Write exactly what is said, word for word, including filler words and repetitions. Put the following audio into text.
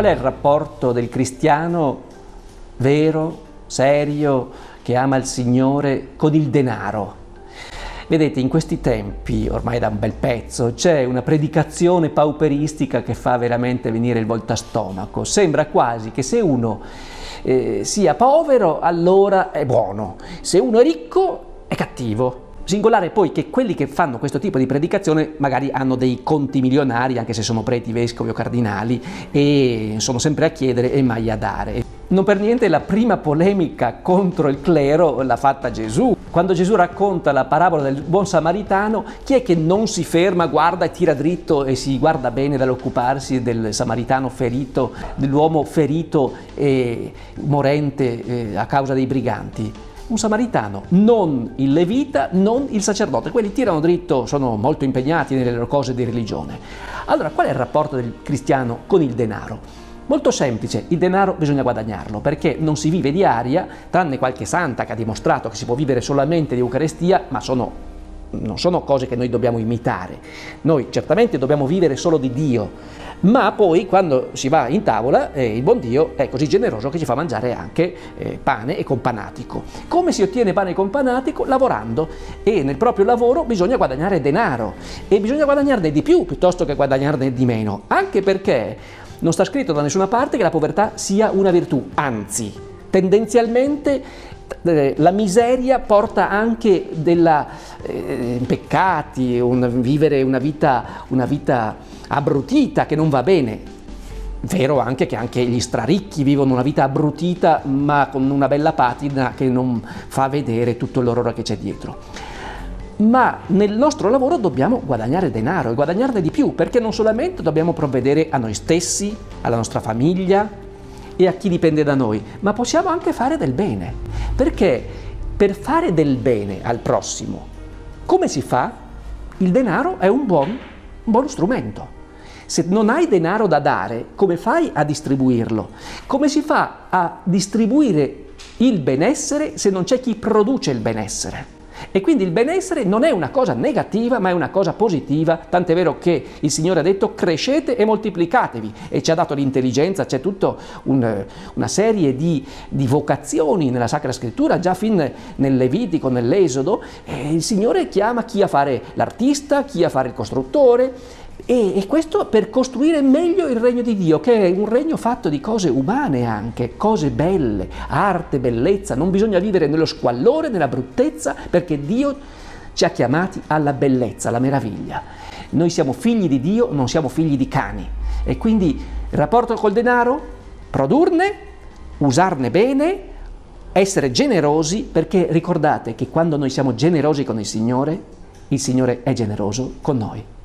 è il rapporto del cristiano vero, serio, che ama il Signore con il denaro? Vedete, in questi tempi, ormai da un bel pezzo, c'è una predicazione pauperistica che fa veramente venire il voltastomaco. Sembra quasi che se uno eh, sia povero, allora è buono, se uno è ricco, è cattivo. Singolare poi che quelli che fanno questo tipo di predicazione magari hanno dei conti milionari, anche se sono preti, vescovi o cardinali, e sono sempre a chiedere e mai a dare. Non per niente la prima polemica contro il clero l'ha fatta Gesù. Quando Gesù racconta la parabola del buon samaritano, chi è che non si ferma, guarda e tira dritto e si guarda bene dall'occuparsi del samaritano ferito, dell'uomo ferito e morente eh, a causa dei briganti? Un samaritano, non il levita, non il sacerdote. Quelli tirano dritto, sono molto impegnati nelle loro cose di religione. Allora, qual è il rapporto del cristiano con il denaro? Molto semplice, il denaro bisogna guadagnarlo, perché non si vive di aria, tranne qualche santa che ha dimostrato che si può vivere solamente di Eucaristia, ma sono, non sono cose che noi dobbiamo imitare. Noi certamente dobbiamo vivere solo di Dio, ma poi quando si va in tavola eh, il buon Dio è così generoso che ci fa mangiare anche eh, pane e companatico. Come si ottiene pane e companatico? Lavorando, e nel proprio lavoro bisogna guadagnare denaro, e bisogna guadagnarne di più piuttosto che guadagnarne di meno, anche perché non sta scritto da nessuna parte che la povertà sia una virtù, anzi, tendenzialmente eh, la miseria porta anche della eh, peccati, un, vivere una vita, una vita abbrutita che non va bene. Vero anche che anche gli straricchi vivono una vita abbrutita, ma con una bella patina che non fa vedere tutto l'orrore che c'è dietro. Ma nel nostro lavoro dobbiamo guadagnare denaro e guadagnarne di più, perché non solamente dobbiamo provvedere a noi stessi, alla nostra famiglia e a chi dipende da noi, ma possiamo anche fare del bene. Perché per fare del bene al prossimo, come si fa? Il denaro è un buon, un buon strumento. Se non hai denaro da dare, come fai a distribuirlo? Come si fa a distribuire il benessere se non c'è chi produce il benessere? E quindi il benessere non è una cosa negativa, ma è una cosa positiva, tant'è vero che il Signore ha detto crescete e moltiplicatevi, e ci ha dato l'intelligenza, c'è tutta un, una serie di, di vocazioni nella Sacra Scrittura, già fin nel Levitico, nell'Esodo, e il Signore chiama chi a fare l'artista, chi a fare il costruttore, e, e questo per costruire meglio il regno di Dio, che è un regno fatto di cose umane anche, cose belle, arte, bellezza. Non bisogna vivere nello squallore, nella bruttezza, perché Dio ci ha chiamati alla bellezza, alla meraviglia. Noi siamo figli di Dio, non siamo figli di cani, e quindi il rapporto col denaro, produrne, usarne bene, essere generosi, perché ricordate che quando noi siamo generosi con il Signore, il Signore è generoso con noi.